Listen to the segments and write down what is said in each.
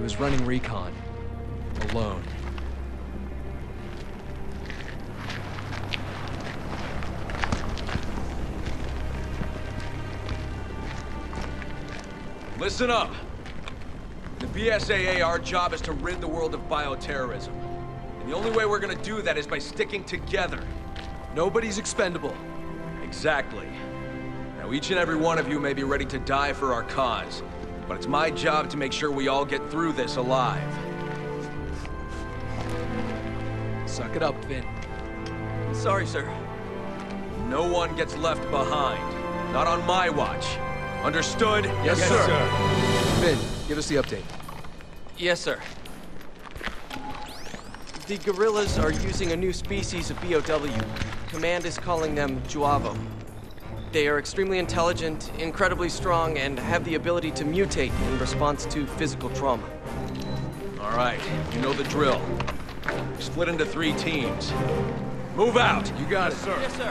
was running recon. Alone. Listen up. The BSAA, our job is to rid the world of bioterrorism. And the only way we're gonna do that is by sticking together. Nobody's expendable. Exactly. Now, each and every one of you may be ready to die for our cause, but it's my job to make sure we all get through this alive. Suck it up, Finn. Sorry, sir. No one gets left behind. Not on my watch. Understood? Yes, sir. Finn, give us the update. Yes, sir. The guerrillas are using a new species of BOW. Command is calling them Juavo. They are extremely intelligent, incredibly strong, and have the ability to mutate in response to physical trauma. All right, you know the drill. Split into 3 teams. Move out! You got it, sir. Yes, sir.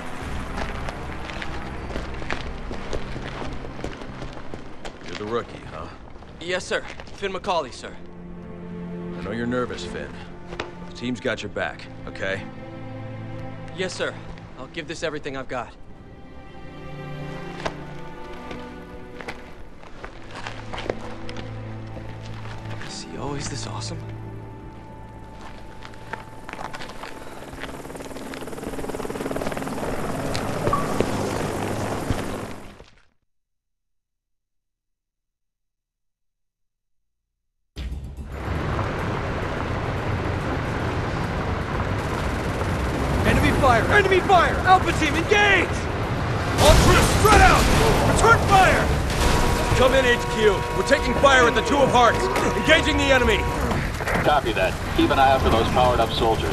You're the rookie, huh? Yes, sir. Finn McCauley, sir. I know you're nervous, Finn. The team's got your back, okay? Yes, sir. I'll give this everything I've got. Is he always this awesome? Enemy fire! Alpha team, engage! All troops, spread out! Return fire! Come in, HQ. We're taking fire at the Two of Hearts. Engaging the enemy. Copy that. Keep an eye out for those powered-up soldiers.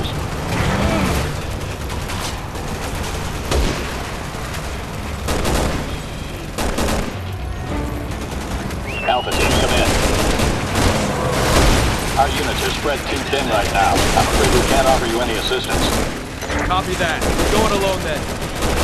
Alpha team, come in. Our units are spread too thin right now. I'm afraid we can't offer you any assistance. Copy that. Going alone then.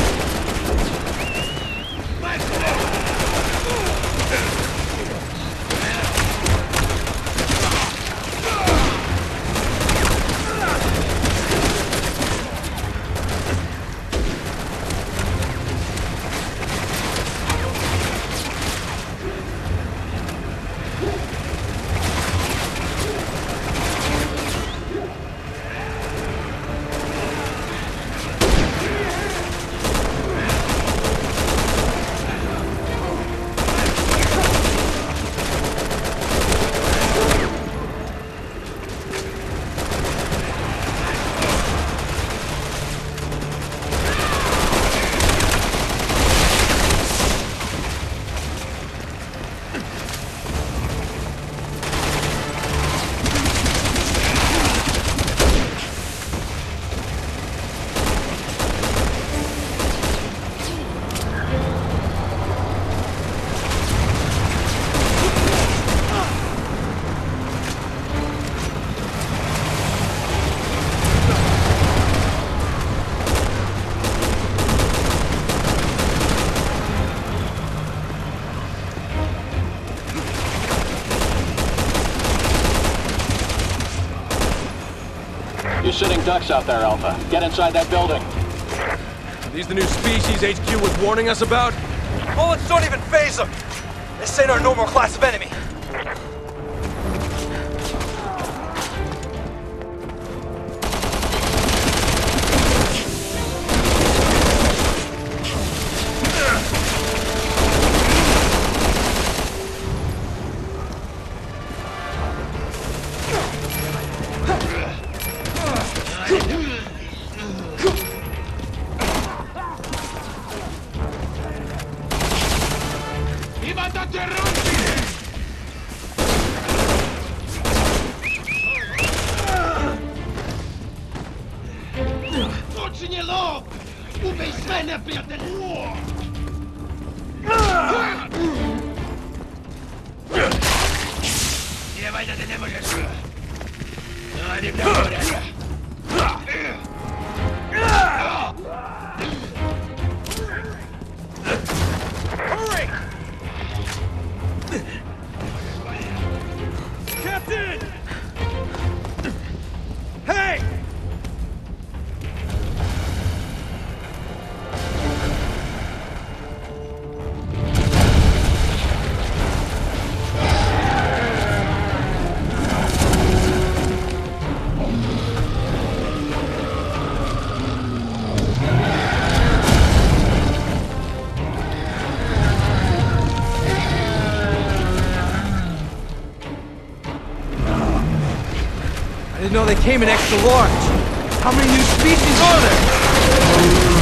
You're sitting ducks out there, Alpha. Get inside that building. Are these the new species HQ was warning us about? Bullets don't even phase them. This ain't our normal class of enemy. Captain! I didn't know they came in extra large. How many new species are there?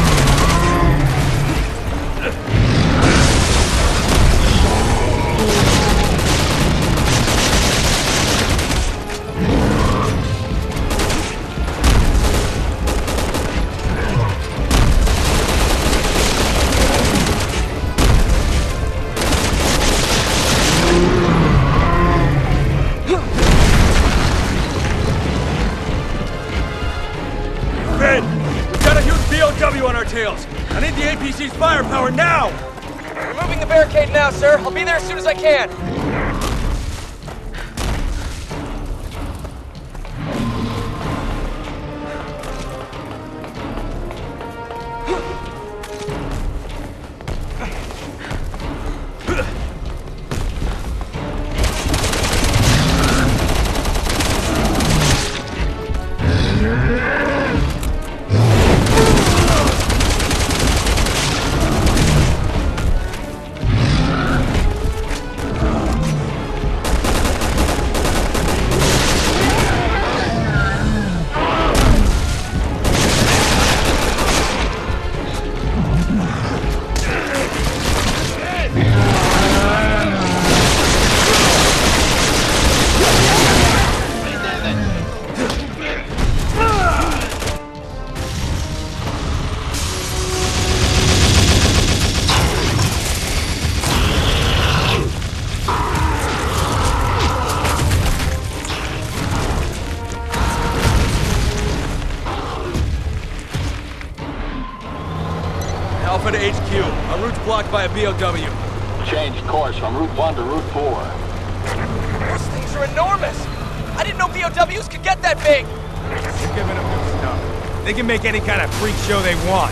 On our tails. I need the APC's firepower now! Removing the barricade now, sir. I'll be there as soon as I can. Alpha to HQ. Our route's blocked by a BOW. Change course from Route 1 to Route 4. Those things are enormous! I didn't know BOWs could get that big! They're giving them good stuff. They can make any kind of freak show they want.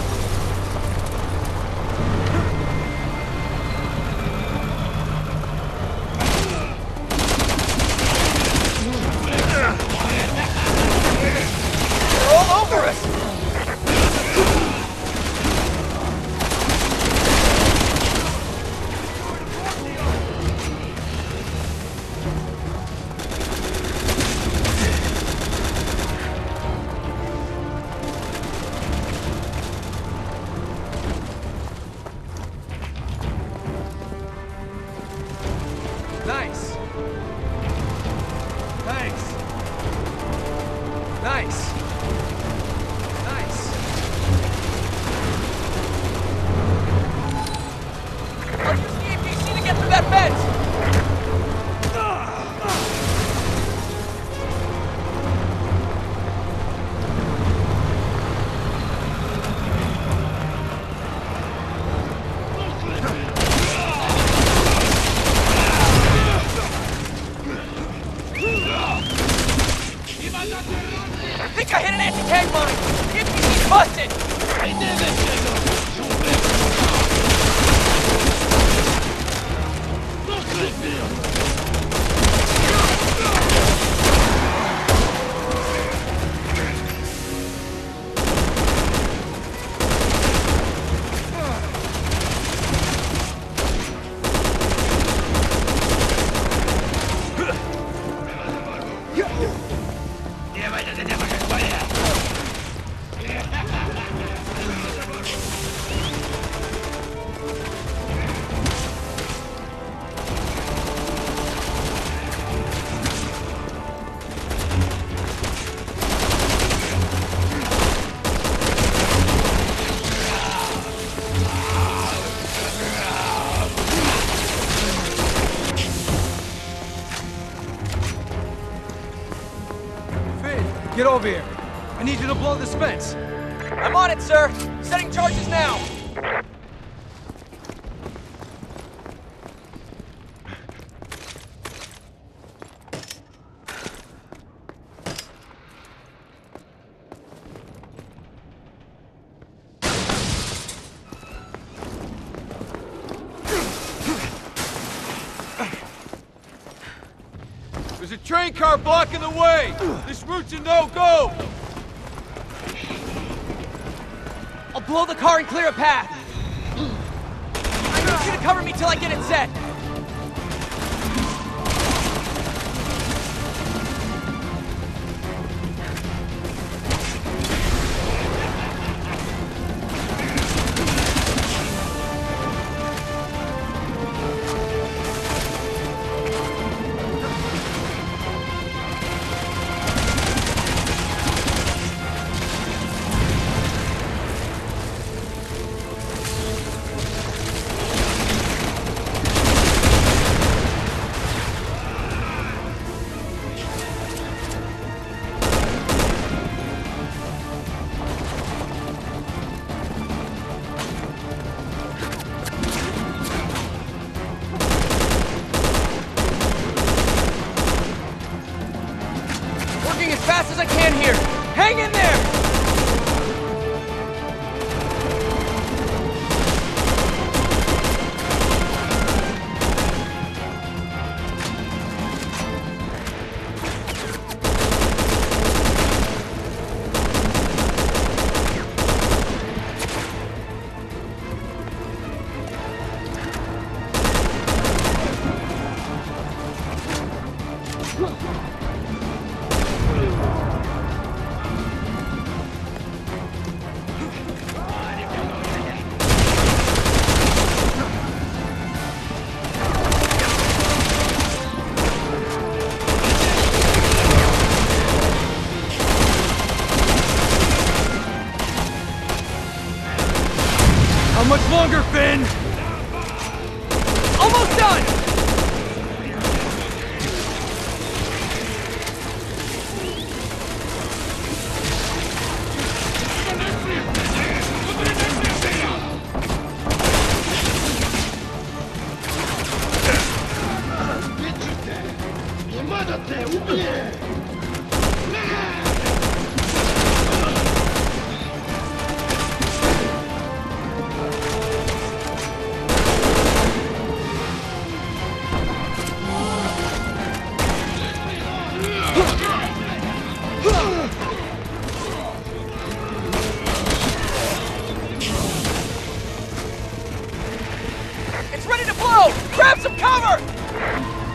They're all over us! Nice. Thanks. Nice. Nice. I'll use the APC to get through that fence! I think I hit an anti-tank mine! The APC's busted! Get over here. I need you to blow this fence. I'm on it, sir! Setting charges now! There's a train car blocking the way! This route's a no-go! I'll blow the car and clear a path! I need you to cover me till I get it set! as I can here. Hang in there! How much longer, Finn? Almost done! It's ready to blow! Grab some cover!